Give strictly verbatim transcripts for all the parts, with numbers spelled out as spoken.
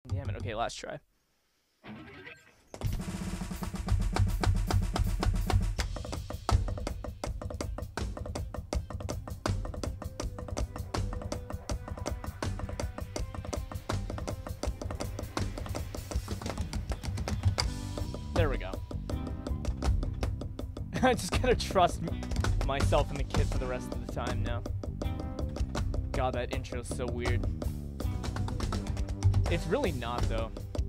Damn it. Okay, last try. There we go. I just gotta trust myself and the kid for the rest of the time now. God, that intro's so weird. It's really not, though.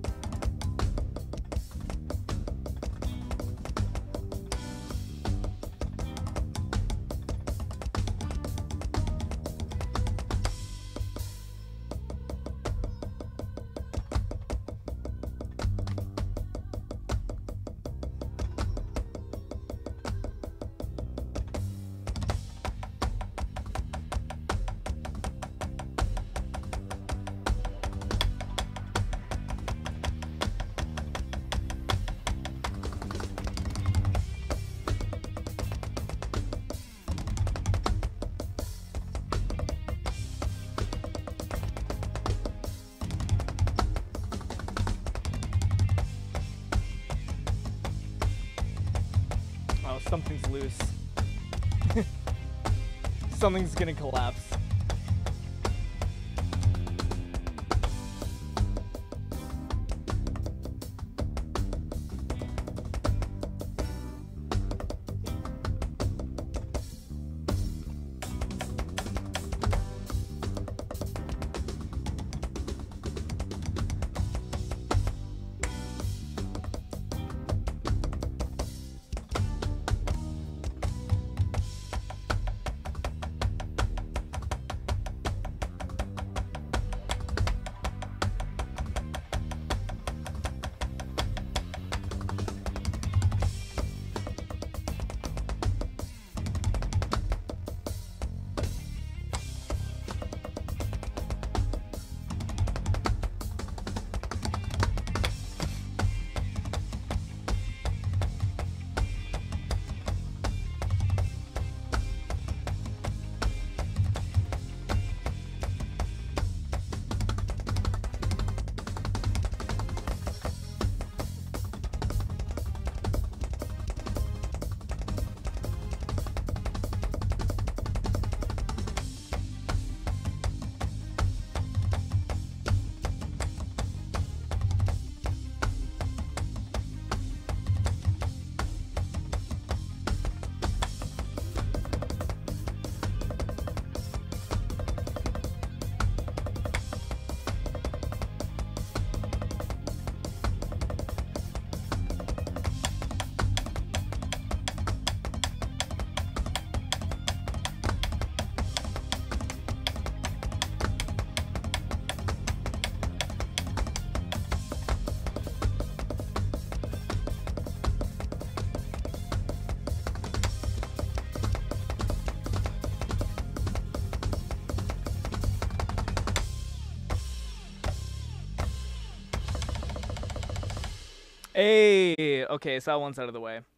Something's loose. Something's gonna collapse. Hey, okay, so that one's out of the way.